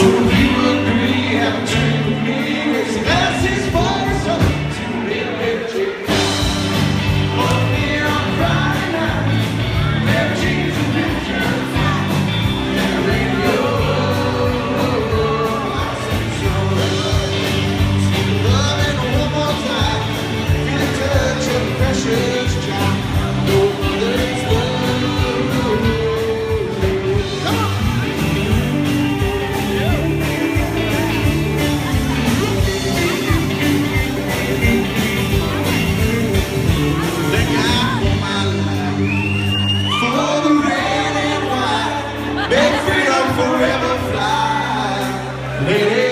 So if you agree, have a drink with me. Raise your glasses for yourself to Mary Jane. Up here on Friday night, Mary Jane's a picture of fire. And the radio, I said so. Speak loving one more time. Feel the touch of precious child. No mother's love. Come on. Thank God for my life, for the red and white, make freedom forever fly. Lady